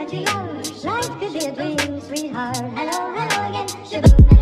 to love. Life could be a dream, sweetheart. Hello, hello again.